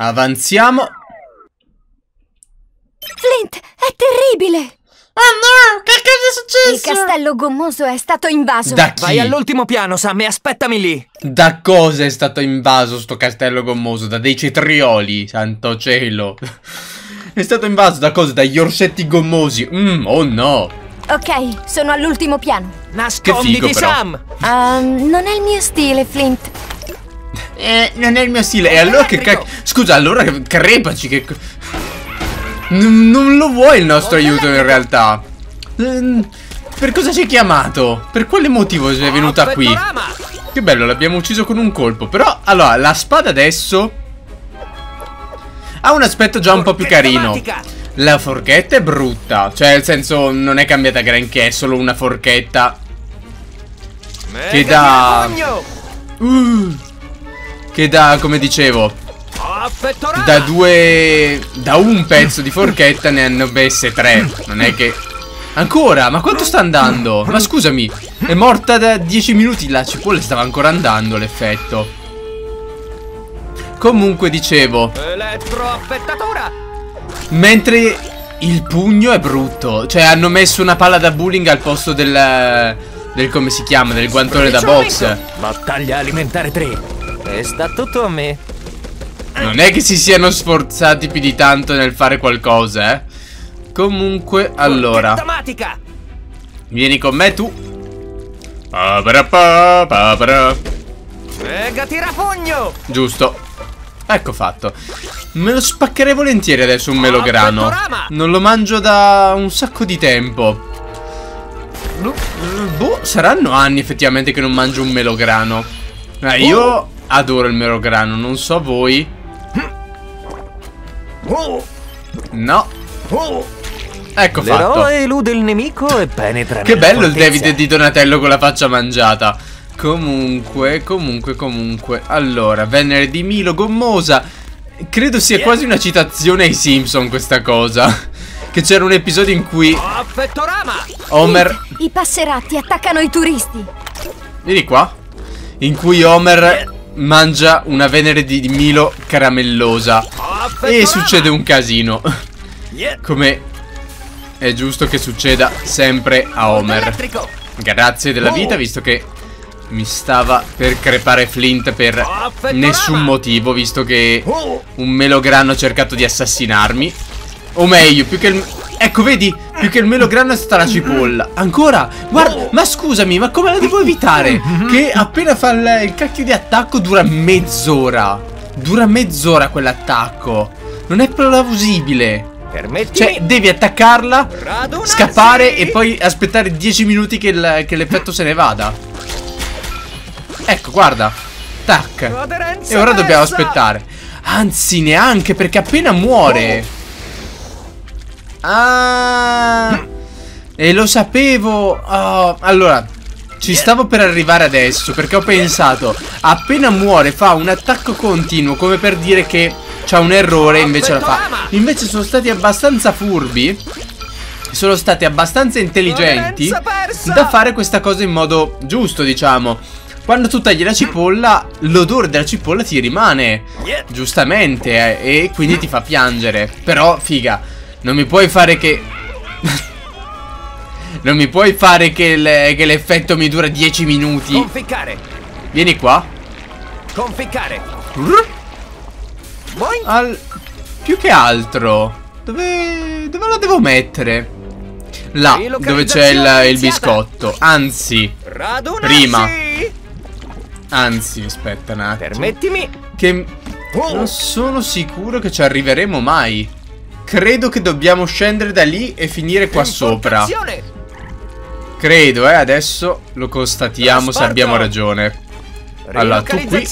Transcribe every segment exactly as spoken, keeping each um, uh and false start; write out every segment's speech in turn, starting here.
Avanziamo. Flint, è terribile! Oh no, che cosa è successo? Il castello gommoso è stato invaso. Da chi? Vai all'ultimo piano, Sam, e aspettami lì. Da cosa è stato invaso sto castello gommoso? Da dei cetrioli, santo cielo. È stato invaso da cosa? Dagli orsetti gommosi. Mm, oh no. Ok, sono all'ultimo piano. Nasconditi, Che figo, però. Sam. Um, non è il mio stile, Flint. Eh, non è il mio stile. E allora che cacchio? Scusa, allora crepaci che... N non lo vuoi il nostro aiuto in realtà. Ehm, per cosa ci hai chiamato? Per quale motivo sei venuta qui? Che bello, l'abbiamo ucciso con un colpo. Però, allora, la spada adesso ha un aspetto già un po' più carino. La forchetta è brutta. Cioè, nel senso, non è cambiata granché. È solo una forchetta che dà... Uh, che dà, come dicevo, da due... da un pezzo di forchetta ne hanno messe tre. Non è che... Ancora? Ma quanto sta andando? Ma scusami, è morta da dieci minuti. La cipolla stava ancora andando l'effetto. Comunque dicevo, mentre il pugno è brutto. Cioè hanno messo una palla da bowling al posto del... del come si chiama? Del guantone da box. Battaglia alimentare tre. E sta tutto a me. Non è che si siano sforzati più di tanto nel fare qualcosa, eh. Comunque, allora, vieni con me tu. Mega tirapugno. Giusto. Ecco fatto. Me lo spaccherei volentieri adesso un melograno. Non lo mangio da un sacco di tempo. Boh, saranno anni effettivamente che non mangio un melograno. eh, Io adoro il melograno, non so voi. No. Ecco fatto. L'eroe elude il nemico e penetra. Che bello il David di Donatello con la faccia mangiata. Comunque, comunque, comunque. Allora, Venere di Milo gommosa. Credo sia quasi una citazione ai Simpson questa cosa. Che c'era un episodio in cui Homer... I passeratti attaccano i turisti. Vieni qua. In cui Homer mangia una Venere di Milo caramellosa. E succede un casino. Come è giusto che succeda sempre a Homer. Grazie della vita, visto che mi stava per crepare Flint per nessun motivo, visto che un melograno ha cercato di assassinarmi. O meglio, più che il... Ecco, vedi? Più che il melograno è stata la cipolla. Ancora? Guarda, ma scusami, ma come la devo evitare? Che appena fa il, il cacchio di attacco dura mezz'ora. Dura mezz'ora quell'attacco. Non è plausibile. Cioè, devi attaccarla, scappare e poi aspettare dieci minuti che l'effetto se ne vada. Ecco, guarda. Tac. E ora dobbiamo aspettare. Anzi, neanche, perché appena muore... Ah, e lo sapevo. Oh, allora, ci stavo per arrivare adesso, perché ho pensato, appena muore fa un attacco continuo, come per dire che c'ha un errore, invece la fa. Invece sono stati abbastanza furbi, sono stati abbastanza intelligenti da fare questa cosa in modo giusto, diciamo. Quando tu tagli la cipolla, l'odore della cipolla ti rimane, giustamente, eh, e quindi ti fa piangere. Però, figa, non mi puoi fare che... non mi puoi fare che l'effetto mi dura dieci minuti. Conficcare. Vieni qua. Conficcare. Al... Più che altro, Dove... Dove la devo mettere? Là, dove c'è il, il biscotto. Anzi, prima. Anzi, aspetta un attimo. Permettimi. Che non sono sicuro che ci arriveremo mai. Credo che dobbiamo scendere da lì e finire qua sopra. Credo, eh, adesso lo constatiamo se abbiamo ragione. Allora, tu qui.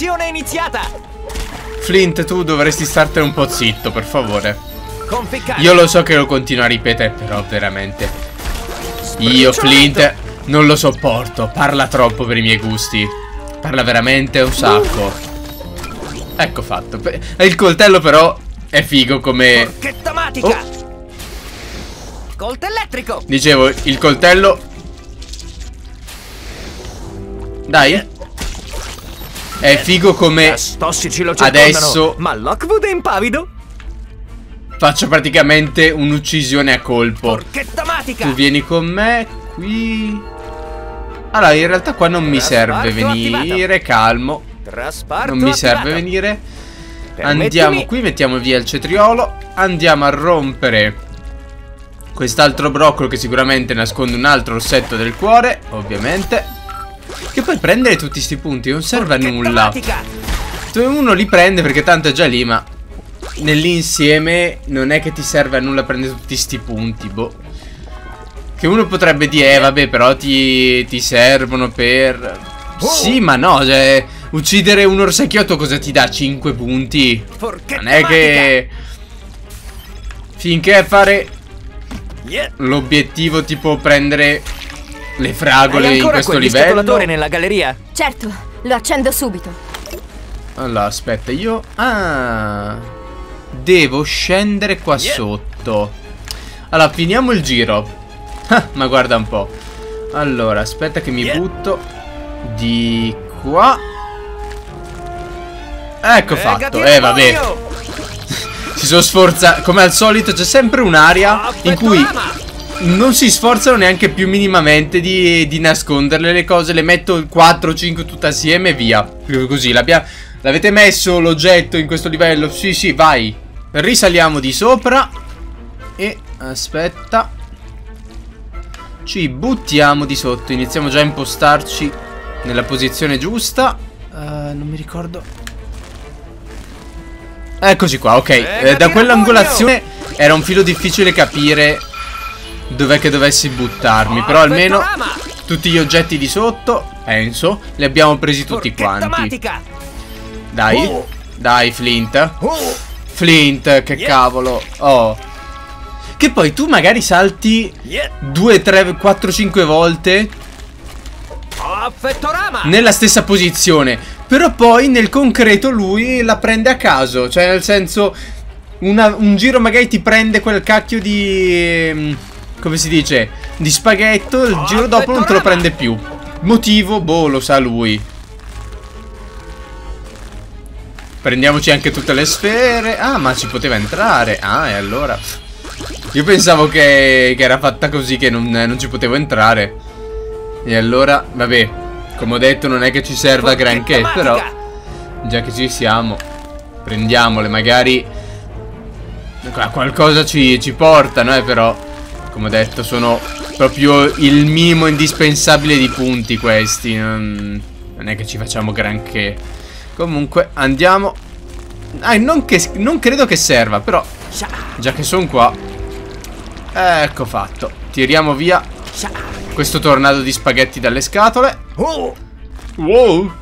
Flint, tu dovresti startene un po' zitto, per favore. Io lo so che lo continuo a ripetere, però veramente io Flint non lo sopporto. Parla troppo per i miei gusti. Parla veramente un sacco. Ecco fatto. Il coltello però è figo come... Oh. Coltellettrico. Dicevo, il coltello... Dai. È figo come tossici lo adesso ma Lockwood è impavido. faccio praticamente un'uccisione a colpo. Forchetta matica. Tu vieni con me qui. Allora in realtà qua non mi serve venire attivato. Calmo. Trasparto non mi attivato. serve venire. Permettimi. Andiamo qui, mettiamo via il cetriolo. Andiamo a rompere quest'altro broccolo che sicuramente nasconde un altro rossetto del cuore, ovviamente. Che poi prendere tutti sti punti non serve a nulla. Uno li prende perché tanto è già lì, ma nell'insieme non è che ti serve a nulla prendere tutti sti punti, boh. Che uno potrebbe dire, eh vabbè, però ti, ti servono per... Sì, ma no, cioè, uccidere un orsacchiotto cosa ti dà? cinque punti? Non è che... Finché fare l'obiettivo tipo prendere le fragole in questo livello. Nella galleria? Certo, lo accendo subito. Allora, aspetta, io... Ah... Devo scendere qua sotto. Allora, finiamo il giro. Ah, ma guarda un po'. Allora, aspetta che mi butto di qua. Ecco fatto. Eh, vabbè. Si sono sforzato. Come al solito c'è sempre un'area in cui non si sforzano neanche più minimamente di, di nasconderle le cose. Le metto quattro cinque tutte assieme e via. Così l'avete messo l'oggetto in questo livello. Sì sì, vai. Risaliamo di sopra. E aspetta, ci buttiamo di sotto. Iniziamo già a impostarci nella posizione giusta. uh, Non mi ricordo. Eccoci qua, ok. eh, Da quell'angolazione era un filo difficile capire dov'è che dovessi buttarmi. Però almeno tutti gli oggetti di sotto, penso, li abbiamo presi tutti quanti. Dai, dai Flint. Flint, che cavolo. Oh. Che poi tu magari salti due, tre, quattro, cinque volte nella stessa posizione, però poi nel concreto lui la prende a caso. Cioè nel senso, una, un giro magari ti prende quel cacchio di... come si dice? Di spaghetto. Il giro dopo non te lo prende più. Motivo? Boh, lo sa lui. Prendiamoci anche tutte le sfere. Ah, ma ci poteva entrare. Ah, e allora... Io pensavo che, che era fatta così, che non, non ci potevo entrare. E allora, vabbè, come ho detto non è che ci serva granché, però già che ci siamo, prendiamole, magari qualcosa ci, ci portano, eh, però come ho detto sono proprio il minimo indispensabile di punti questi. Non, non è che ci facciamo granché. Comunque andiamo. Ah, non, che, non credo che serva, però già che sono qua, ecco fatto. Tiriamo via questo tornado di spaghetti dalle scatole. Wow. uh,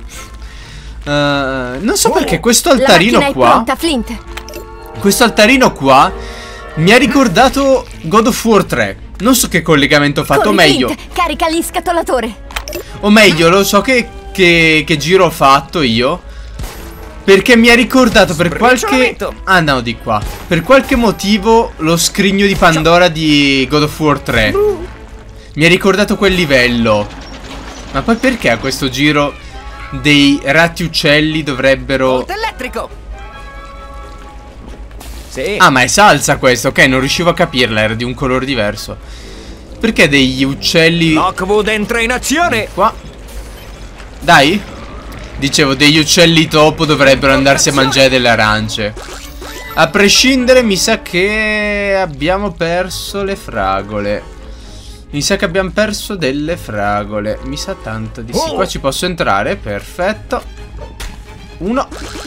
Non so perché questo altarino qua, pronta, Flint. questo altarino qua mi ha ricordato God of War tre. Non so che collegamento ho fatto. O meglio, Flint, carica l'inscatolatore. O meglio, lo so che, che, che giro ho fatto io, perché mi ha ricordato per qualche... Ah no, di qua. Per qualche motivo lo scrigno di Pandora di God of War tre mi ha ricordato quel livello. Ma poi perché a questo giro dei ratti uccelli dovrebbero... elettrico. Sì. Ah, ma è salsa questo. Ok, non riuscivo a capirla, era di un colore diverso. Perché degli uccelli... Lockwood entra in azione. Qua. Dai. Dicevo, degli uccelli topo dovrebbero andarsi a mangiare delle arance. A prescindere, mi sa che abbiamo perso le fragole. Mi sa che abbiamo perso delle fragole. Mi sa tanto di sì. Qua ci posso entrare, perfetto. Uno.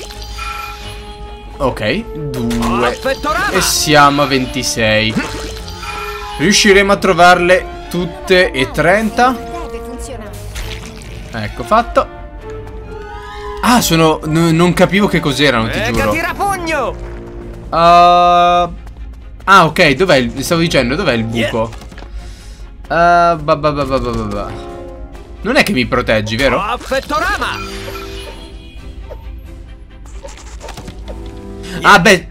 Ok, due. E siamo a ventisei. Riusciremo a trovarle tutte e trenta. Ecco fatto. Ah, sono... non capivo che cos'erano, ti giuro. uh, Ah, ok, dov'è il... stavo dicendo, dov'è il buco? Uh, ba, ba, ba, ba, ba, ba. Non è che mi proteggi, vero? Ah, beh.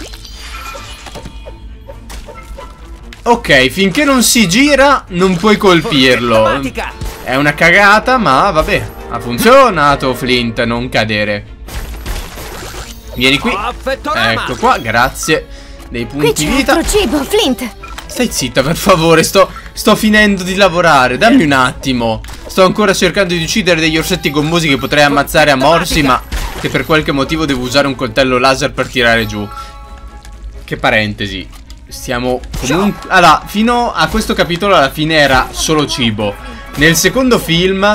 Ok, finché non si gira non puoi colpirlo. È una cagata, ma vabbè. Ha funzionato, Flint, non cadere. Vieni qui. Ecco qua, grazie. Dei punti Qui c'è vita. altro cibo, Flint. Stai zitta, per favore, sto, sto finendo di lavorare. Dammi un attimo. Sto ancora cercando di uccidere degli orsetti gommosi che potrei ammazzare a morsi, ma che per qualche motivo devo usare un coltello laser per tirare giù. Che parentesi. Stiamo comunque... Allora, fino a questo capitolo alla fine era solo cibo. Nel secondo film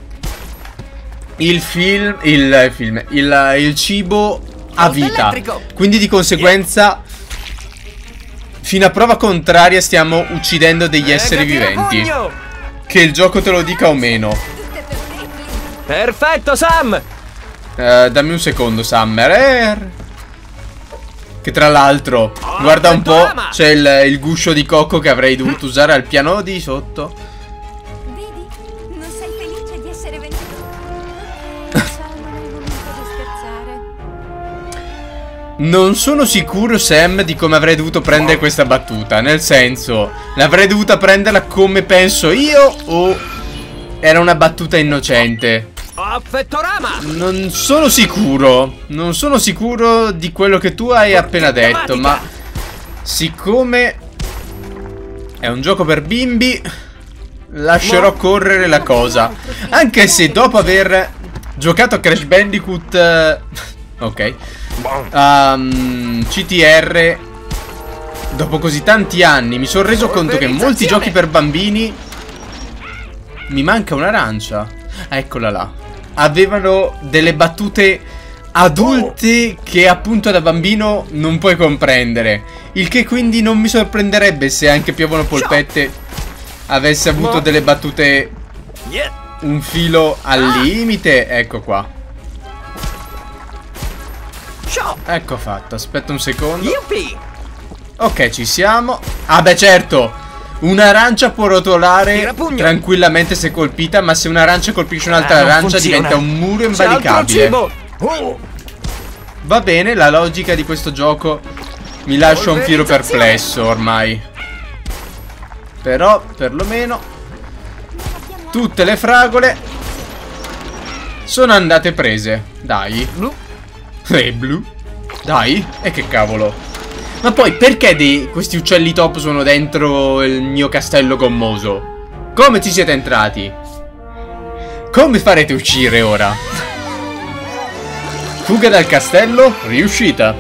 Il film Il film Il, il cibo ha vita. Quindi di conseguenza fino a prova contraria stiamo uccidendo degli esseri viventi. Che il gioco te lo dica o meno. Perfetto, Sam. Uh, dammi un secondo, Summer. Che tra l'altro, guarda un po', c'è il, il guscio di cocco che avrei dovuto usare al piano di sotto. Vedi? Non sei felice di essere venuto? Sam, non hai voluto scherzare. Non sono sicuro, Sam, di come avrei dovuto prendere questa battuta. Nel senso, l'avrei dovuta prenderla come penso io o era una battuta innocente? Non sono sicuro. Non sono sicuro di quello che tu hai appena detto, ma siccome è un gioco per bimbi, lascerò correre la cosa. Anche se dopo aver giocato a Crash Bandicoot uh, ok um, C T R, dopo così tanti anni mi sono reso conto che molti giochi per bambini... Mi manca un'arancia. Eccola là. Avevano delle battute adulte che appunto da bambino non puoi comprendere. Il che quindi non mi sorprenderebbe se anche Piovono Polpette avesse avuto delle battute un filo al limite. Ecco qua. Ecco fatto. Aspetta un secondo. Ok, ci siamo. Ah beh, certo. Un'arancia può rotolare tranquillamente se colpita, ma se un'arancia colpisce un'altra ah, arancia diventa un muro invalicabile. Oh. Va bene, la logica di questo gioco mi lascia un filo perplesso ormai. Però, perlomeno, tutte le fragole sono andate prese. Dai. E blu. Dai. E che cavolo. Ma poi perché dei, questi uccelli top sono dentro il mio castello gommoso? Come ci siete entrati? Come farete a uscire ora? Fuga dal castello? Riuscita.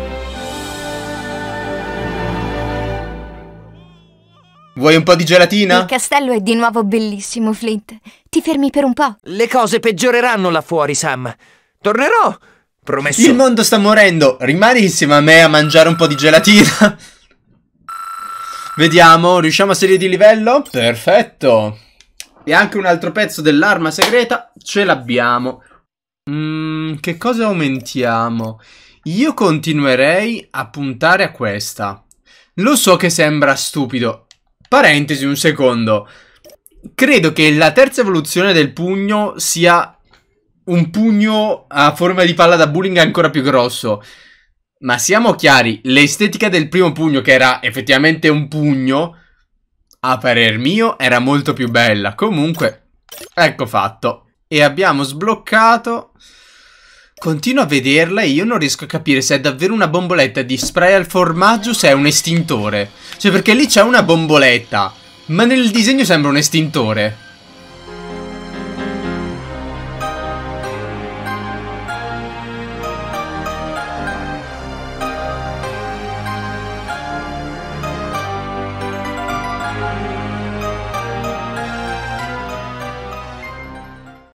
Vuoi un po' di gelatina? Il castello è di nuovo bellissimo, Flint. Ti fermi per un po'? Le cose peggioreranno là fuori, Sam. Tornerò. Promesso. Il mondo sta morendo. Rimani insieme a me a mangiare un po' di gelatina. Vediamo, riusciamo a salire di livello? Perfetto. E anche un altro pezzo dell'arma segreta ce l'abbiamo. Mm, che cosa aumentiamo? Io continuerei a puntare a questa. Lo so che sembra stupido. Parentesi un secondo. Credo che la terza evoluzione del pugno sia un pugno a forma di palla da bowling ancora più grosso. Ma siamo chiari, l'estetica del primo pugno, che era effettivamente un pugno, a parer mio era molto più bella. Comunque, ecco fatto. E abbiamo sbloccato. Continuo a vederla e io non riesco a capire se è davvero una bomboletta di spray al formaggio o se è un estintore. Cioè, perché lì c'è una bomboletta, ma nel disegno sembra un estintore.